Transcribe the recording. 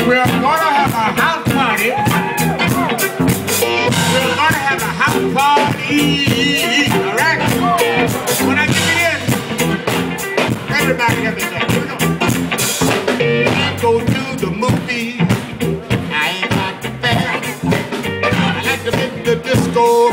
We're gonna have a house party. We're gonna have a house party. All right? When I give it in, everybody have it done. Here we go. Go to the movie. I ain't like the fair. I like to hit the disco.